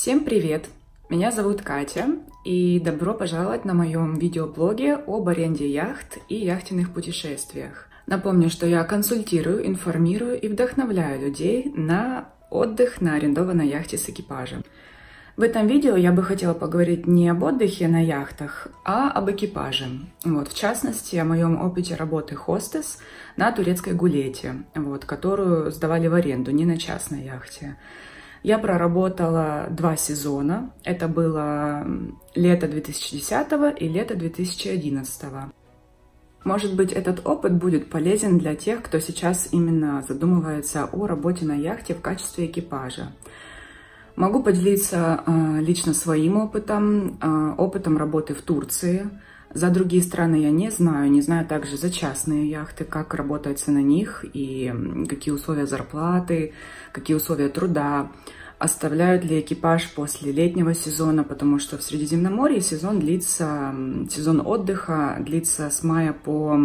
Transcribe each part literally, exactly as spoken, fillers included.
Всем привет! Меня зовут Катя, и добро пожаловать на моем видеоблоге об аренде яхт и яхтенных путешествиях. Напомню, что я консультирую, информирую и вдохновляю людей на отдых на арендованной яхте с экипажем. В этом видео я бы хотела поговорить не об отдыхе на яхтах, а об экипаже. Вот, в частности, о моем опыте работы хостес на турецкой гулете, вот, которую сдавали в аренду, не на частной яхте. Я проработала два сезона. Это было лето две тысячи десятого и лето две тысячи одиннадцатого. Может быть, этот опыт будет полезен для тех, кто сейчас именно задумывается о работе на яхте в качестве экипажа. Могу поделиться э, лично своим опытом, э, опытом работы в Турции. За другие страны я не знаю, не знаю также за частные яхты, как работается на них и какие условия зарплаты, какие условия труда, оставляют ли экипаж после летнего сезона, потому что в Средиземноморье сезон длится, сезон отдыха длится с мая по,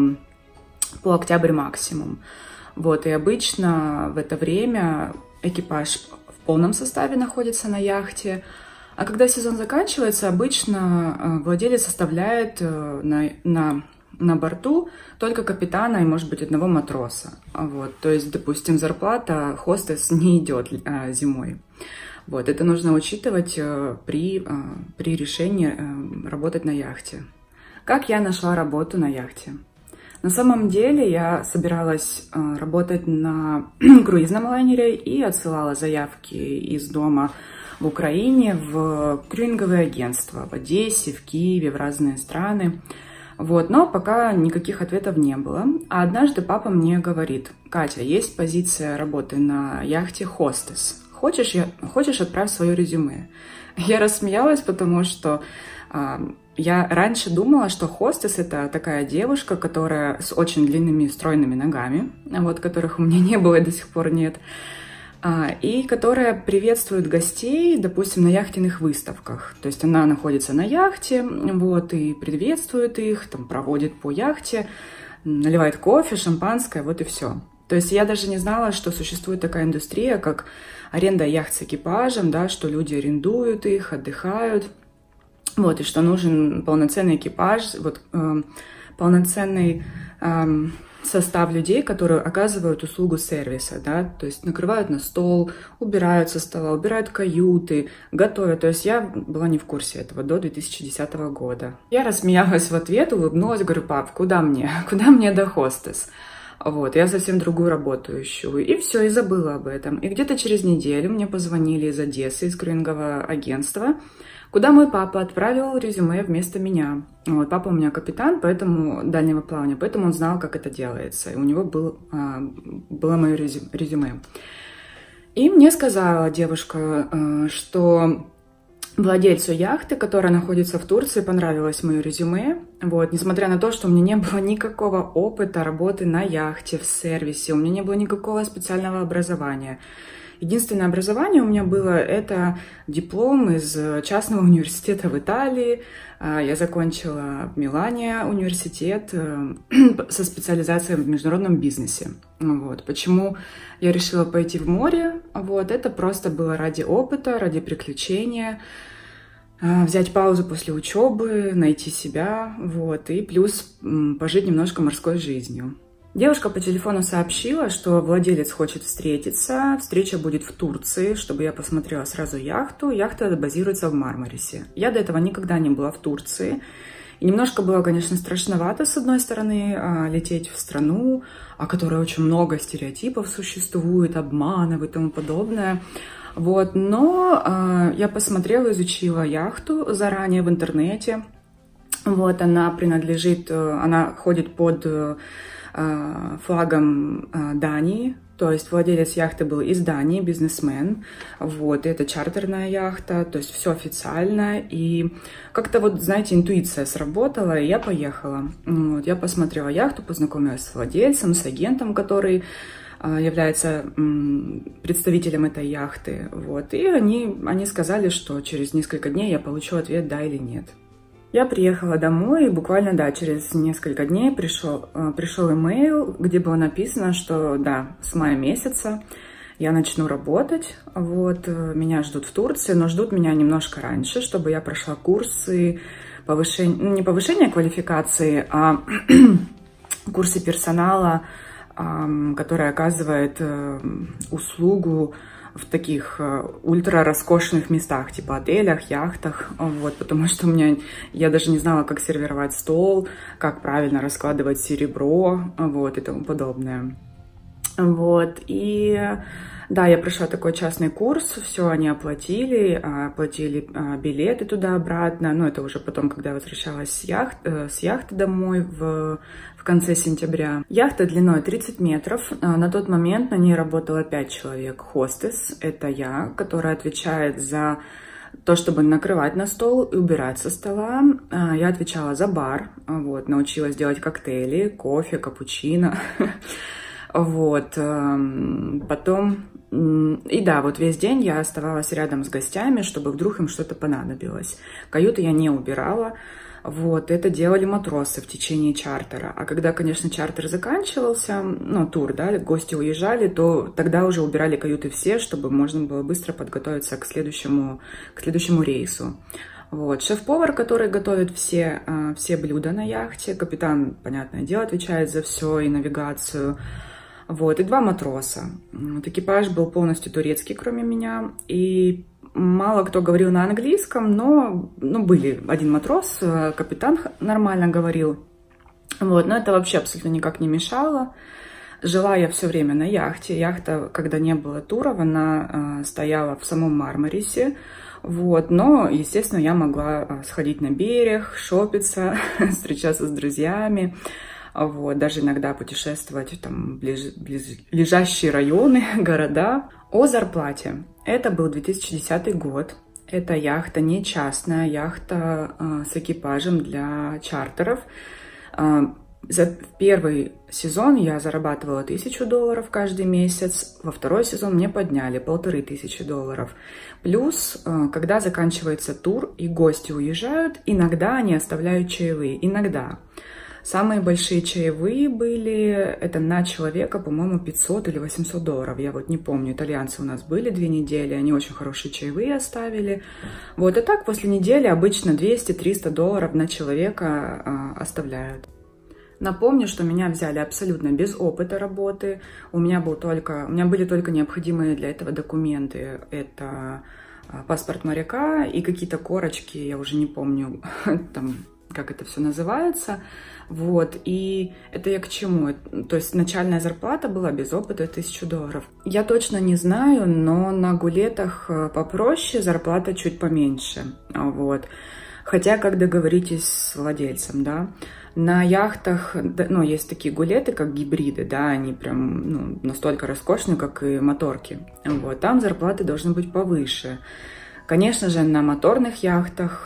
по октябрь максимум. Вот, и обычно в это время экипаж в полном составе находится на яхте, а когда сезон заканчивается, обычно владелец оставляет на, на, на борту только капитана и, может быть, одного матроса. Вот. То есть, допустим, зарплата хостес не идет а, зимой. Вот. Это нужно учитывать а, при, а, при решении а, работать на яхте. Как я нашла работу на яхте? На самом деле я собиралась а, работать на круизном лайнере и отсылала заявки из дома в Украине, в крюинговые агентства, в Одессе, в Киеве, в разные страны. Вот, но пока никаких ответов не было. А однажды папа мне говорит: Катя, есть позиция работы на яхте хостес. Хочешь, я, хочешь отправь свое резюме? Я рассмеялась, потому что а, я раньше думала, что хостес — это такая девушка, которая с очень длинными стройными ногами, вот, которых у меня не было и до сих пор нет, и которая приветствует гостей, допустим, на яхтенных выставках. То есть она находится на яхте, вот, и приветствует их, там, проводит по яхте, наливает кофе, шампанское, вот и все. То есть я даже не знала, что существует такая индустрия, как аренда яхт с экипажем, да, что люди арендуют их, отдыхают, вот, и что нужен полноценный экипаж, вот, э, полноценный э, состав людей, которые оказывают услугу сервиса, да, то есть накрывают на стол, убирают со стола, убирают каюты, готовят. То есть я была не в курсе этого до две тысячи десятого года. Я рассмеялась в ответ, улыбнулась, говорю: пап, куда мне? Куда мне до хостес? Вот, я совсем другую работу ищу. И все, и забыла об этом. И где-то через неделю мне позвонили из Одессы, из крюингового агентства, куда мой папа отправил резюме вместо меня. Вот, папа у меня капитан, поэтому дальнего плавания, поэтому он знал, как это делается. И у него был, а, было мое резюме. И мне сказала девушка, что владельцу яхты, которая находится в Турции, понравилось мое резюме. Вот, несмотря на то, что у меня не было никакого опыта работы на яхте, в сервисе, у меня не было никакого специального образования. Единственное образование у меня было — это диплом из частного университета в Италии. Я закончила в Милане университет со специализацией в международном бизнесе. Вот. Почему я решила пойти в море? Вот. Это просто было ради опыта, ради приключения, взять паузу после учебы, найти себя, вот, и плюс пожить немножко морской жизнью. Девушка по телефону сообщила, что владелец хочет встретиться, встреча будет в Турции, чтобы я посмотрела сразу яхту. Яхта базируется в Мармарисе. Я до этого никогда не была в Турции. И немножко было, конечно, страшновато, с одной стороны, лететь в страну, о которой очень много стереотипов существует, обманов и тому подобное. Вот. Но я посмотрела, изучила яхту заранее в интернете. Вот, она принадлежит, она ходит под флагом Дании, то есть владелец яхты был из Дании, бизнесмен, вот, и это чартерная яхта, то есть все официально, и как-то вот, знаете, интуиция сработала, и я поехала, вот, я посмотрела яхту, познакомилась с владельцем, с агентом, который является представителем этой яхты, вот, и они, они сказали, что через несколько дней я получу ответ, да или нет. Я приехала домой, и буквально, да, через несколько дней пришел, пришел имейл, где было написано, что, да, с мая месяца я начну работать. Вот, меня ждут в Турции, но ждут меня немножко раньше, чтобы я прошла курсы повышения, ну, не повышения квалификации, а курсы персонала, который оказывает услугу в таких ультра роскошных местах, типа отелях, яхтах, вот, потому что у меня, я даже не знала, как сервировать стол, как правильно раскладывать серебро, вот, и тому подобное. Вот, и да, я прошла такой частный курс, все они оплатили, оплатили билеты туда-обратно, но это уже потом, когда я возвращалась с, яхт, с яхты домой в, в конце сентября. Яхта длиной тридцать метров, на тот момент на ней работало пять человек. Хостес — это я, которая отвечает за то, чтобы накрывать на стол и убирать со стола. Я отвечала за бар, вот, научилась делать коктейли, кофе, капучино. Вот, потом, и да, вот весь день я оставалась рядом с гостями, чтобы вдруг им что-то понадобилось. Каюты я не убирала, вот, это делали матросы в течение чартера. А когда, конечно, чартер заканчивался, ну, тур, да, гости уезжали, то тогда уже убирали каюты все, чтобы можно было быстро подготовиться к следующему, к следующему рейсу. Вот. Шеф-повар, который готовит все, все блюда на яхте, капитан, понятное дело, отвечает за все и навигацию. Вот, и два матроса. Вот, экипаж был полностью турецкий, кроме меня, и мало кто говорил на английском, но ну, были один матрос, капитан нормально говорил. Вот, но это вообще абсолютно никак не мешало. Жила я все время на яхте. Яхта, когда не было туров, она э, стояла в самом Мармарисе. Вот, но, естественно, я могла сходить на берег, шопиться, встречаться с друзьями. Вот, даже иногда путешествовать там, в ближ... ближайшие районы, города. О зарплате. Это был две тысячи десятый год. Это яхта не частная, яхта э, с экипажем для чартеров. Э, за первый сезон я зарабатывала тысячу долларов каждый месяц. Во второй сезон мне подняли полторы тысячи долларов. Плюс, э, когда заканчивается тур и гости уезжают, иногда они оставляют чаевые. Иногда. Самые большие чаевые были, это на человека, по-моему, пятьсот или восемьсот долларов. Я вот не помню, итальянцы у нас были две недели, они очень хорошие чаевые оставили. Вот, и так после недели обычно двести-триста долларов на человека а, оставляют. Напомню, что меня взяли абсолютно без опыта работы. У меня, был только, у меня были только необходимые для этого документы. Это паспорт моряка и какие-то корочки, я уже не помню, там, как это все называется. Вот, и это я к чему? То есть начальная зарплата была без опыта тысячу долларов. Я точно не знаю, но на гулетах попроще, зарплата чуть поменьше. Вот. Хотя, как договоритесь с владельцем, да. На яхтах, ну, есть такие гулеты, как гибриды, да, они прям, ну, настолько роскошные, как и моторки. Вот, там зарплаты должны быть повыше. Конечно же, на моторных яхтах,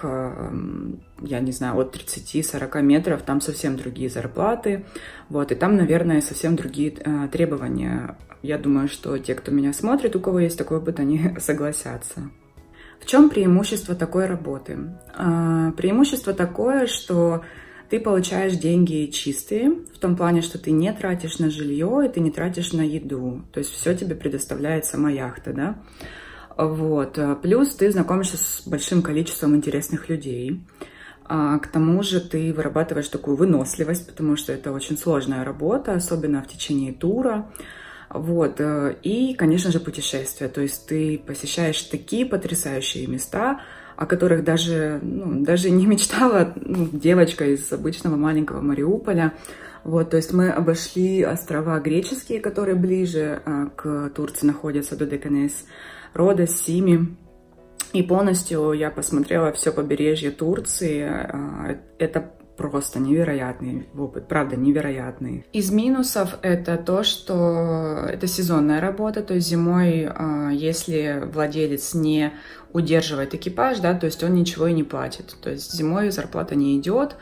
я не знаю, от тридцати-сорока метров, там совсем другие зарплаты. Вот, и там, наверное, совсем другие требования. Я думаю, что те, кто меня смотрит, у кого есть такой опыт, они согласятся. В чем преимущество такой работы? Преимущество такое, что ты получаешь деньги чистые, в том плане, что ты не тратишь на жилье, и ты не тратишь на еду. То есть все тебе предоставляет сама яхта, да? Вот. Плюс ты знакомишься с большим количеством интересных людей. К тому же ты вырабатываешь такую выносливость, потому что это очень сложная работа, особенно в течение тура. Вот. И, конечно же, путешествия. То есть ты посещаешь такие потрясающие места, о которых даже, ну, даже не мечтала, ну, девочка из обычного маленького Мариуполя. Вот, то есть мы обошли острова греческие, которые ближе к Турции находятся, Додеканес, Родос, Сими. И полностью я посмотрела все побережье Турции. Это просто невероятный опыт, правда, невероятный. Из минусов это то, что это сезонная работа, то есть зимой, если владелец не удерживает экипаж, да, то есть он ничего и не платит. То есть зимой зарплата не идет.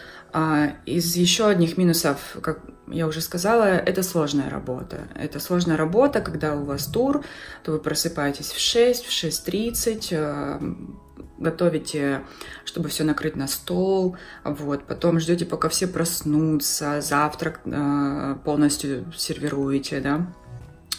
Из еще одних минусов, как я уже сказала, это сложная работа. Это сложная работа, когда у вас тур, то вы просыпаетесь в шесть, в шесть тридцать, готовите, чтобы все накрыть на стол, вот, потом ждете, пока все проснутся, завтрак полностью сервируете, да.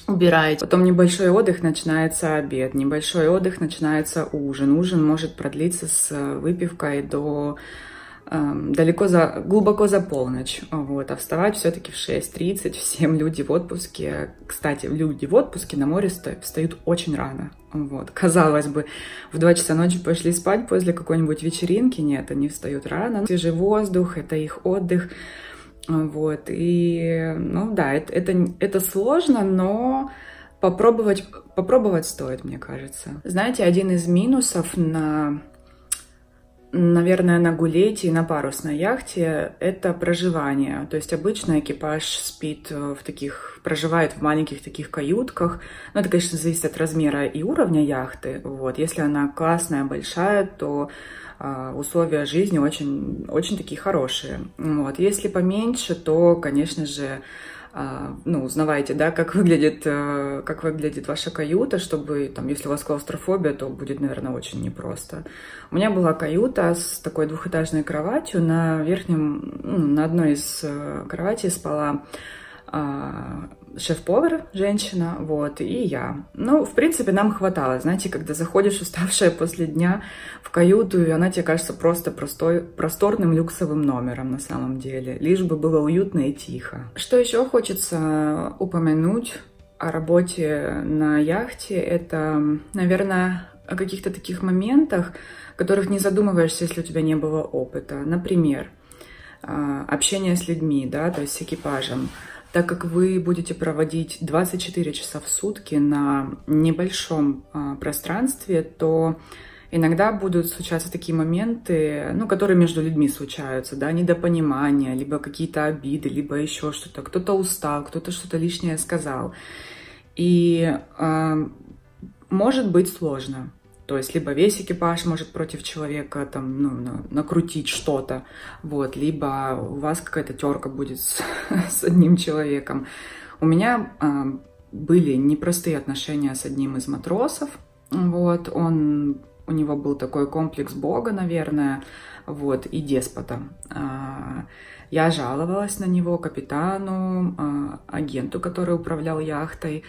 убираете. Потом небольшой отдых, начинается обед, небольшой отдых, начинается ужин. Ужин может продлиться с выпивкой до далеко за, глубоко за полночь, вот, а вставать все-таки в шесть тридцать, в семь люди в отпуске. Кстати, люди в отпуске на море встают очень рано, вот, казалось бы, в два часа ночи пошли спать после какой-нибудь вечеринки, нет, они встают рано, свежий воздух, это их отдых, вот, и, ну да, это, это, это сложно, но попробовать, попробовать стоит, мне кажется. Знаете, один из минусов на... наверное, на гулете и на парусной яхте — это проживание. То есть обычно экипаж спит в таких, проживает в маленьких таких каютках. Но это, конечно, зависит от размера и уровня яхты. Вот. Если она классная, большая, то э, условия жизни очень, очень такие хорошие. Вот. Если поменьше, то, конечно же, ну, узнавайте, да, как выглядит, как выглядит ваша каюта, чтобы, там, если у вас клаустрофобия, то будет, наверное, очень непросто. У меня была каюта с такой двухэтажной кроватью. На верхнем, ну, на одной из кроватей спала а, шеф-повар, женщина, вот, и я. Ну, в принципе, нам хватало, знаете, когда заходишь уставшая после дня в каюту, и она тебе кажется просто простой, просторным люксовым номером на самом деле, лишь бы было уютно и тихо. Что еще хочется упомянуть о работе на яхте, это, наверное, о каких-то таких моментах, о которых не задумываешься, если у тебя не было опыта. Например, общение с людьми, да, то есть с экипажем. Так как вы будете проводить двадцать четыре часа в сутки на небольшом а, пространстве, то иногда будут случаться такие моменты, ну, которые между людьми случаются, да, недопонимания, либо какие-то обиды, либо еще что-то. Кто-то устал, кто-то что-то лишнее сказал. И а, может быть сложно. То есть либо весь экипаж может против человека там, ну, накрутить что-то, вот, либо у вас какая-то терка будет с, с одним человеком. У меня а, были непростые отношения с одним из матросов. Вот, он, у него был такой комплекс Бога, наверное, вот, и деспота. А, я жаловалась на него капитану, а, агенту, который управлял яхтой.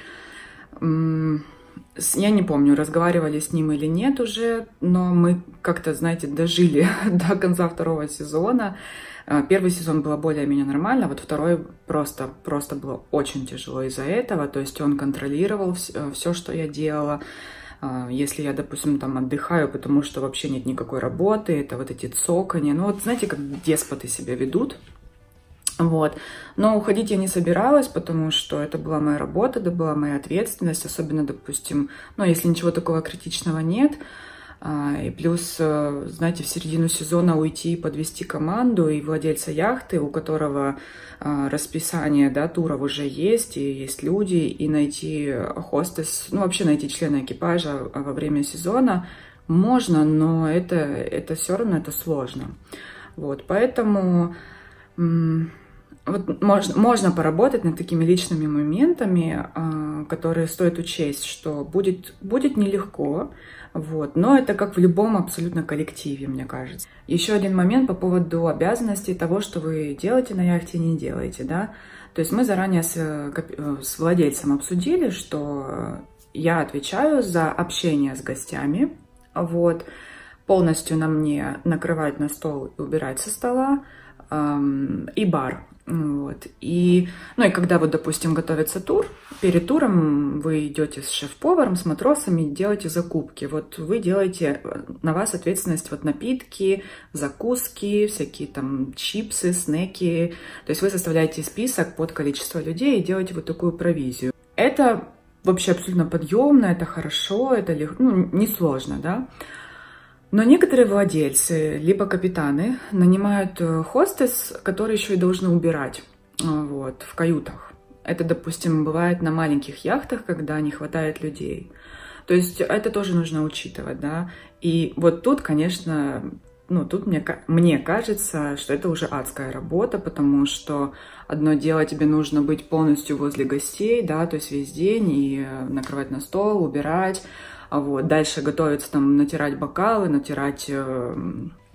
Я не помню, разговаривали с ним или нет уже, но мы как-то, знаете, дожили до конца второго сезона. Первый сезон было более-менее нормально, вот второй просто, просто было очень тяжело из-за этого. То есть он контролировал все, все, что я делала. Если я, допустим, там отдыхаю, потому что вообще нет никакой работы, это вот эти цоканья. Ну вот знаете, как деспоты себя ведут. Вот. Но уходить я не собиралась, потому что это была моя работа, это была моя ответственность, особенно, допустим, ну, если ничего такого критичного нет. И плюс, знаете, в середину сезона уйти и подвести команду и владельца яхты, у которого расписание, да, туров уже есть, и есть люди, и найти хостес, ну, вообще найти члена экипажа во время сезона можно, но это, это все равно это сложно. Вот, поэтому... Вот можно, можно поработать над такими личными моментами, э, которые стоит учесть, что будет, будет нелегко, вот, но это как в любом абсолютно коллективе, мне кажется. Еще один момент по поводу обязанностей того, что вы делаете на яхте и не делаете, да. То есть мы заранее с, с владельцем обсудили, что я отвечаю за общение с гостями, вот, полностью на мне накрывать на стол и убирать со стола, э, и бар. Вот. И, ну и когда вот, допустим, готовится тур, перед туром вы идете с шеф-поваром, с матросами, делаете закупки. Вот вы делаете, на вас ответственность вот напитки, закуски, всякие там чипсы, снеки. То есть вы составляете список под количество людей и делаете вот такую провизию. Это вообще абсолютно подъемно, это хорошо, это легко, ну, несложно, да. Но некоторые владельцы, либо капитаны, нанимают хостес, которые еще и должны убирать, вот, в каютах. Это, допустим, бывает на маленьких яхтах, когда не хватает людей. То есть это тоже нужно учитывать, да. И вот тут, конечно, ну, тут мне, мне кажется, что это уже адская работа, потому что одно дело, тебе нужно быть полностью возле гостей, да, то есть весь день и накрывать на стол, убирать. Вот. Дальше готовиться там, натирать бокалы, натирать э,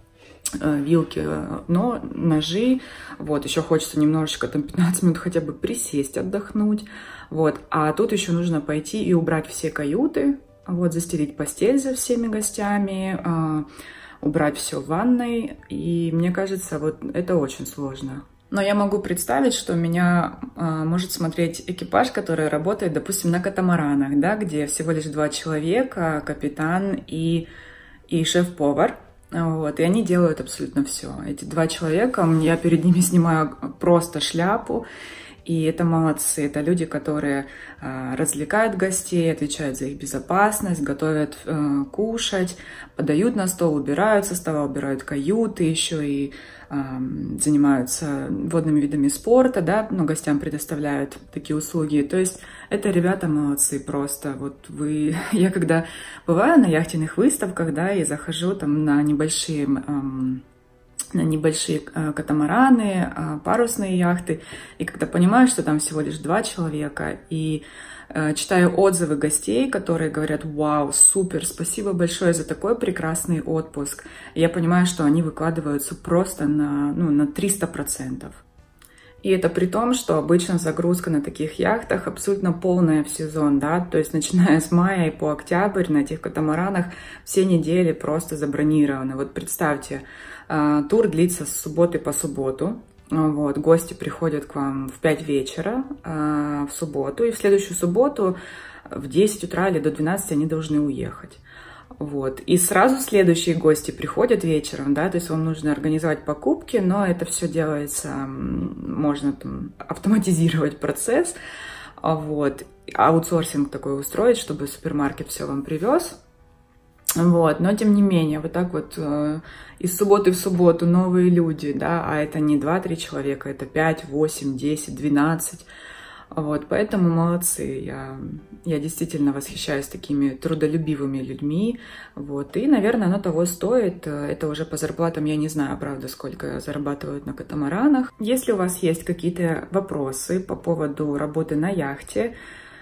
вилки, но ножи, вот, еще хочется немножечко, там, пятнадцать минут хотя бы присесть, отдохнуть, вот, а тут еще нужно пойти и убрать все каюты, вот, застелить постель за всеми гостями, э, убрать все в ванной, и мне кажется, вот, это очень сложно. Но я могу представить, что меня э, может смотреть экипаж, который работает, допустим, на катамаранах, да, где всего лишь два человека, капитан и, и шеф-повар. Вот, и они делают абсолютно все. Эти два человека, я перед ними снимаю просто шляпу, и это молодцы. Это люди, которые э, развлекают гостей, отвечают за их безопасность, готовят э, кушать, подают на стол, убирают со стола, убирают каюты, еще и э, занимаются водными видами спорта, да, но гостям предоставляют такие услуги. То есть это ребята молодцы просто. Вот вы, я когда бываю на яхтенных выставках, да, и захожу там на небольшие эм, на небольшие катамараны, парусные яхты, и когда понимаю, что там всего лишь два человека, и э, читаю отзывы гостей, которые говорят: «Вау, супер, спасибо большое за такой прекрасный отпуск», я понимаю, что они выкладываются просто на, ну, на триста процентов. И это при том, что обычно загрузка на таких яхтах абсолютно полная в сезон, да, то есть начиная с мая и по октябрь на этих катамаранах все недели просто забронированы. Вот представьте, тур длится с субботы по субботу, вот, гости приходят к вам в пять вечера в субботу, и в следующую субботу в десять утра или до двенадцати они должны уехать. Вот. И сразу следующие гости приходят вечером, да, то есть вам нужно организовать покупки, но это все делается, можно там автоматизировать процесс, вот, аутсорсинг такой устроить, чтобы супермаркет все вам привез, вот, но тем не менее, вот так вот э, из субботы в субботу новые люди, да, а это не два-три человека, это пять, восемь, десять, двенадцать. Вот, поэтому молодцы, я, я действительно восхищаюсь такими трудолюбивыми людьми, вот, и, наверное, оно того стоит, это уже по зарплатам, я не знаю, правда, сколько зарабатывают на катамаранах. Если у вас есть какие-то вопросы по поводу работы на яхте,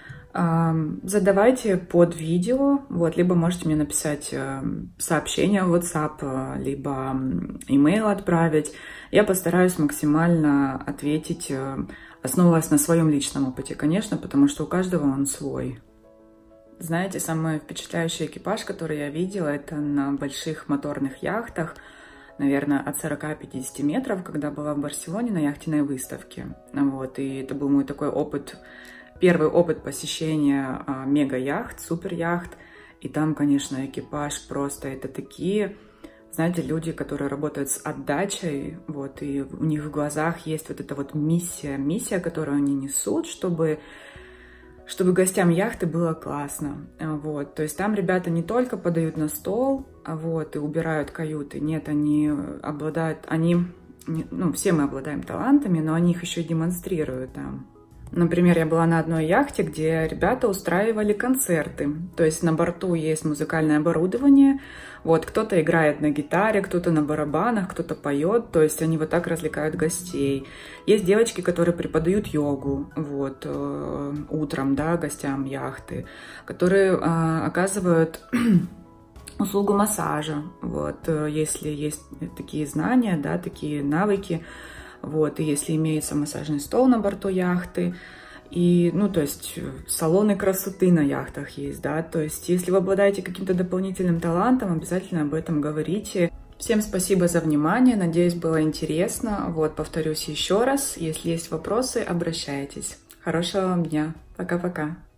задавайте под видео, вот, либо можете мне написать сообщение в WhatsApp, либо email отправить, я постараюсь максимально ответить, основываясь на своем личном опыте, конечно, потому что у каждого он свой. Знаете, самый впечатляющий экипаж, который я видела, это на больших моторных яхтах, наверное, от сорока пятидесяти метров, когда была в Барселоне на яхтенной выставке. Вот, и это был мой такой опыт, первый опыт посещения а, мега-яхт, супер-яхт. И там, конечно, экипаж просто это такие... Знаете, люди, которые работают с отдачей, вот, и у них в глазах есть вот эта вот миссия, миссия, которую они несут, чтобы, чтобы гостям яхты было классно, вот. То есть там ребята не только подают на стол, вот, и убирают каюты, нет, они обладают, они, ну, все мы обладаем талантами, но они их еще и демонстрируют там. Например, я была на одной яхте, где ребята устраивали концерты. То есть на борту есть музыкальное оборудование. Вот, кто-то играет на гитаре, кто-то на барабанах, кто-то поет. То есть они вот так развлекают гостей. Есть девочки, которые преподают йогу, вот, э, утром, да, гостям яхты, которые э, оказывают услугу массажа. Вот, э, если есть такие знания, да, такие навыки. Вот, и если имеется массажный стол на борту яхты, и, ну, то есть, салоны красоты на яхтах есть, да, то есть, если вы обладаете каким-то дополнительным талантом, обязательно об этом говорите. Всем спасибо за внимание, надеюсь, было интересно, вот, повторюсь еще раз, если есть вопросы, обращайтесь. Хорошего вам дня, пока-пока.